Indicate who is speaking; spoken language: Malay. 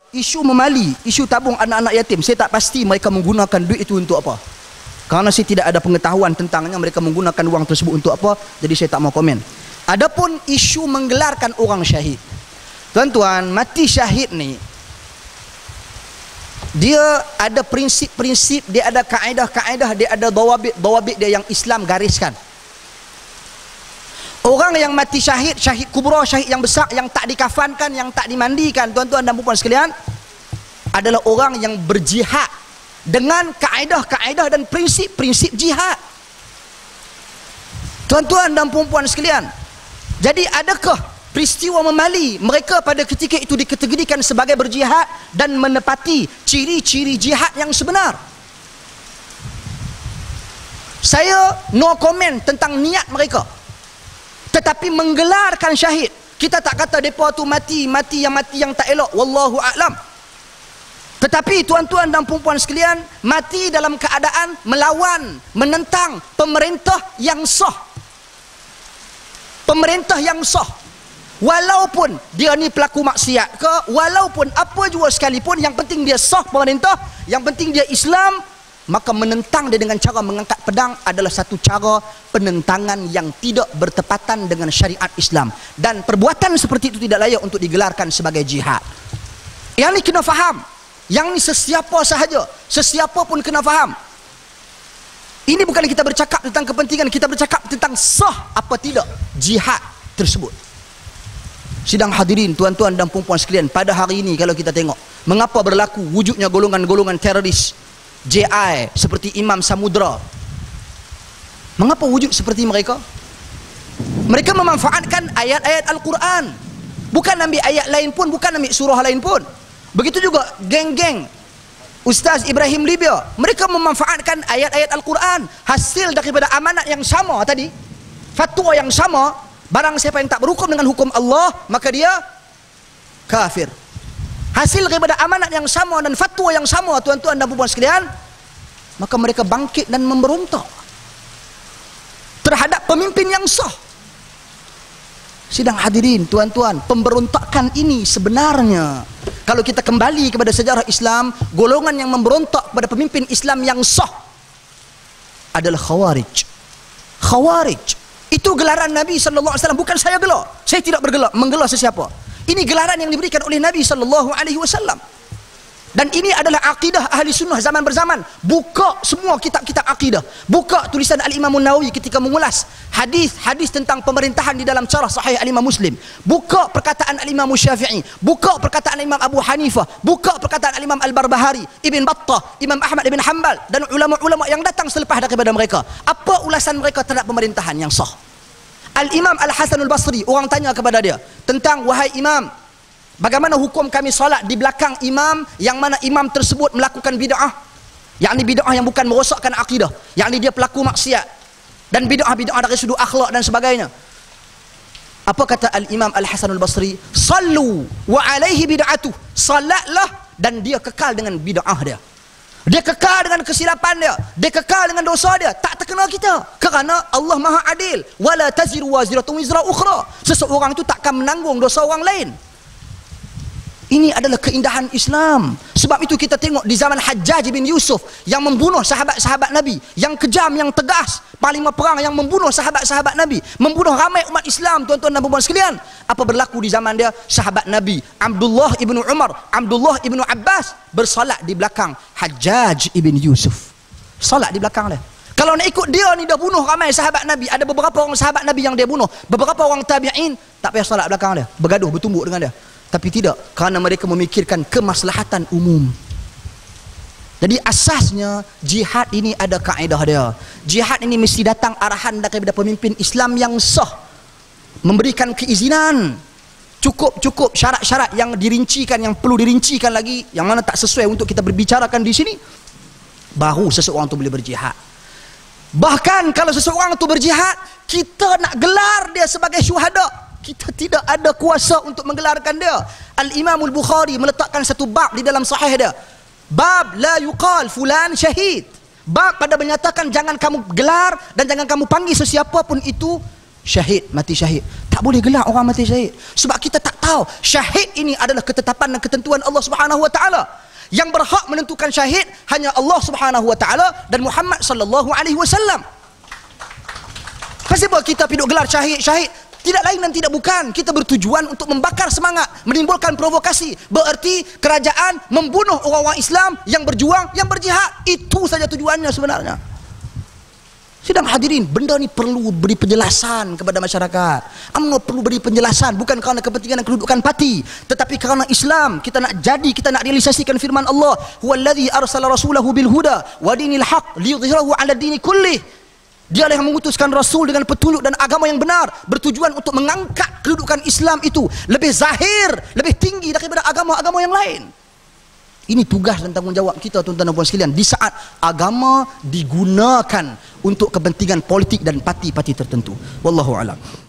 Speaker 1: Isu memali, isu tabung anak-anak yatim, saya tak pasti mereka menggunakan duit itu untuk apa. Karena saya tidak ada pengetahuan tentangnya mereka menggunakan wang tersebut untuk apa, jadi saya tak mau komen. Adapun isu menggelarkan orang syahid, tuan-tuan, mati syahid ni dia ada prinsip-prinsip, dia ada kaedah-kaedah, dia ada dawabit dia yang Islam gariskan. Orang yang mati syahid, syahid kubra, syahid yang besar, yang tak dikafankan, yang tak dimandikan, tuan-tuan dan puan sekalian, adalah orang yang berjihad dengan kaedah-kaedah dan prinsip-prinsip jihad. Tuan-tuan dan puan sekalian, jadi adakah peristiwa memali mereka pada ketika itu dikategorikan sebagai berjihad dan menepati ciri-ciri jihad yang sebenar? Saya no comment tentang niat mereka. Tetapi menggelarkan syahid, kita tak kata mereka tu mati yang tak elok, wallahu a'lam. Tetapi tuan-tuan dan puan-puan sekalian, mati dalam keadaan melawan, menentang pemerintah yang sah. Pemerintah yang sah, walaupun dia ni pelaku maksiat ke, walaupun apa jua sekalipun, yang penting dia sah pemerintah, yang penting dia Islam, maka menentang dia dengan cara mengangkat pedang adalah satu cara penentangan yang tidak bertepatan dengan syariat Islam, dan perbuatan seperti itu tidak layak untuk digelarkan sebagai jihad. Yang ni kena faham, yang ni sesiapa sahaja, sesiapa pun kena faham. Ini bukan kita bercakap tentang kepentingan, kita bercakap tentang sah apa tidak jihad tersebut. Sidang hadirin, tuan-tuan dan puan-puan sekalian, pada hari ini kalau kita tengok mengapa berlaku wujudnya golongan-golongan teroris JI seperti Imam Samudra, mengapa wujud seperti mereka? Mereka memanfaatkan ayat-ayat Al-Quran, bukan ambil ayat lain pun, bukan ambil surah lain pun. Begitu juga geng-geng Ustaz Ibrahim Libya, mereka memanfaatkan ayat-ayat Al-Quran, hasil daripada amanat yang sama tadi, fatwa yang sama. Barang siapa yang tak berhukum dengan hukum Allah, maka dia kafir. Hasil daripada amanat yang sama dan fatwa yang sama, tuan-tuan dan puan-puan sekalian, maka mereka bangkit dan memberontak terhadap pemimpin yang sah. Sidang hadirin, tuan-tuan, pemberontakan ini sebenarnya, kalau kita kembali kepada sejarah Islam, golongan yang memberontak kepada pemimpin Islam yang sah adalah Khawarij. Khawarij itu gelaran Nabi SAW, bukan saya gelar. Saya tidak menggelar sesiapa. Ini gelaran yang diberikan oleh Nabi SAW. Dan ini adalah akidah ahli sunnah zaman berzaman. Buka semua kitab-kitab akidah, buka tulisan Al-Imam Nawawi ketika mengulas hadis-hadis tentang pemerintahan di dalam syarah Sahih Al-Imam Muslim, buka perkataan Al-Imam Syafi'i, buka perkataan Imam Abu Hanifah, buka perkataan Al-Imam Al-Barbahari, Ibn Battah, Imam Ahmad Ibn Hanbal, dan ulama-ulama yang datang selepas daripada mereka. Apa ulasan mereka terhadap pemerintahan yang sah? Al-Imam Al-Hasanul Basri, orang tanya kepada dia tentang, wahai imam, bagaimana hukum kami salat di belakang imam yang mana imam tersebut melakukan bid'ah, yakni bid'ah yang bukan merosakkan akidah, yakni dia pelaku maksiat, dan bid'ah-bid'ah dari sudut akhlak dan sebagainya. Apa kata Al-Imam Al-Hasanul Basri? Sallu wa alaihi bid'atuh, salatlah dan dia kekal dengan bid'ah dia, dia kekal dengan kesilapan dia kekal dengan dosa dia, tak terkena kita, kerana Allah Maha Adil. Wala taziru waziratun wizra ukhra, seseorang itu takkan menanggung dosa orang lain. Ini adalah keindahan Islam. Sebab itu kita tengok di zaman Hajjaj bin Yusuf yang membunuh sahabat-sahabat Nabi, yang kejam, yang tegas, panglima perang yang membunuh sahabat-sahabat Nabi, membunuh ramai umat Islam, tuan-tuan dan puan sekalian. Apa berlaku di zaman dia? Sahabat Nabi Abdullah ibnu Umar, Abdullah ibnu Abbas bersalat di belakang Hajjaj ibn Yusuf. Salat di belakang dia. Kalau nak ikut dia ni, dah bunuh ramai sahabat Nabi. Ada beberapa orang sahabat Nabi yang dia bunuh, beberapa orang tabi'in tak payah salat belakang dia, bergaduh, bertumbuk dengan dia. Tapi tidak, kerana mereka memikirkan kemaslahatan umum. Jadi asasnya jihad ini ada kaedah dia. Jihad ini mesti datang arahan daripada pemimpin Islam yang sah, memberikan keizinan, cukup syarat-syarat yang dirincikan, yang perlu dirincikan lagi, yang mana tak sesuai untuk kita berbicarakan di sini, baru seseorang itu boleh berjihad. Bahkan kalau seseorang itu berjihad, kita nak gelar dia sebagai syuhada, kita tidak ada kuasa untuk menggelarkan dia. Al-Imam Al-Bukhari meletakkan satu bab di dalam sahih dia, bab la yuqal fulan syahid, bab pada menyatakan jangan kamu gelar dan jangan kamu panggil sesiapa pun itu syahid, mati syahid. tak boleh gelak orang mati syahid. Sebab kita tak tahu syahid ini adalah ketetapan dan ketentuan Allah Subhanahu wa taala. Yang berhak menentukan syahid hanya Allah Subhanahu wa taala dan Muhammad sallallahu alaihi wasallam. Kenapa kita piduk gelar syahid? Tidak lain dan tidak bukan, kita bertujuan untuk membakar semangat, menimbulkan provokasi. Bererti kerajaan membunuh orang-orang Islam yang berjuang, yang berjihad. Itu saja tujuannya sebenarnya. Sidang hadirin, benda ni perlu beri penjelasan kepada masyarakat. UMNO perlu beri penjelasan, bukan kerana kepentingan dan kedudukan parti, tetapi kerana Islam. Kita nak jadi, kita nak realisasikan firman Allah, huwallazi arsala rasulahu bil huda wa dinil haq liyudhhirahu 'ala dini kullih. Dialah yang mengutuskan Rasul dengan petunjuk dan agama yang benar, bertujuan untuk mengangkat kedudukan Islam itu lebih zahir, lebih tinggi daripada agama-agama yang lain. Ini tugas dan tanggungjawab kita, tuan-tuan dan puan sekalian, di saat agama digunakan untuk kepentingan politik dan parti-parti tertentu. Wallahu a'lam.